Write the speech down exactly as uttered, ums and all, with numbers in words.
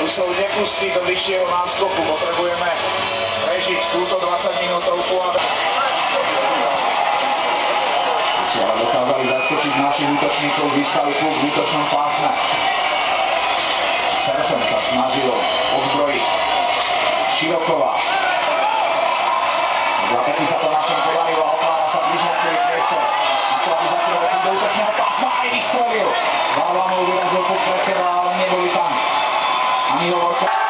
Rusov nepustí do vyššieho náskoku. Potrebujeme prežiť túto dvadsaťminútovku. Ale dokázali zaskočiť našich útočníkov, získali klub v útočnom pásme. Sersen sa snažil ozbrojiť Široková. Zapätí sa to našim podarilo a otvára sa blížňakový priestor. Ako aby zatiaľ do útočného pásma aj vystrelil. Varlamov vyrazil pod pred seba, ale neboli tam ani Hovorka.